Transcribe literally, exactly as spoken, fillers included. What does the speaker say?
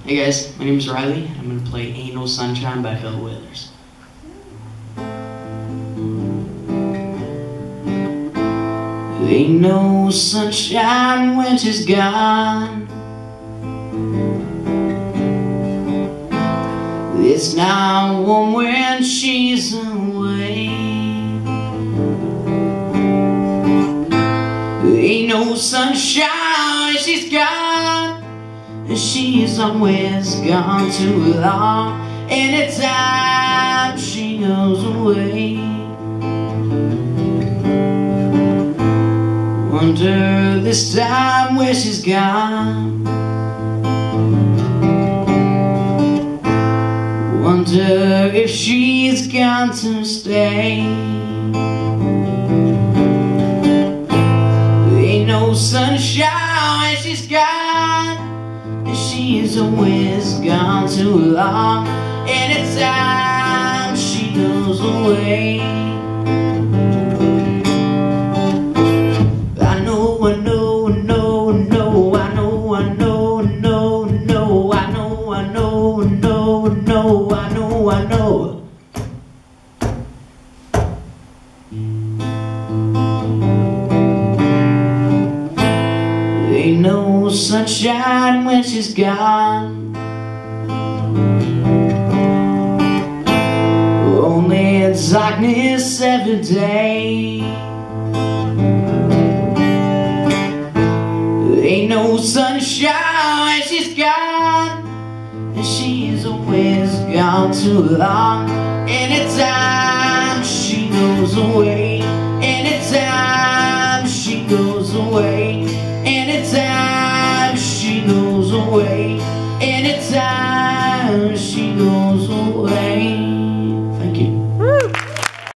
Hey guys, my name is Riley, and I'm going to play Ain't No Sunshine by Phil Withers. Ain't no sunshine when she's gone. It's not warm when she's away. Ain't no sunshine when she's gone. She's always gone too long. Anytime she goes away, wonder this time where she's gone. Wonder if she's gone to stay. Ain't no sunshine when she's gone. She's always gone too long. Anytime she goes away, I know, I know, I know, I know, I know, I know, I know, I know, I know, I know, I know, I know, I know, I know. Ain't no sunshine when she's gone. Only darkness every day. Ain't no sunshine when she's gone. And she's always gone too long. Anytime she goes away, anytime she goes away, anytime she goes away, anytime she goes away.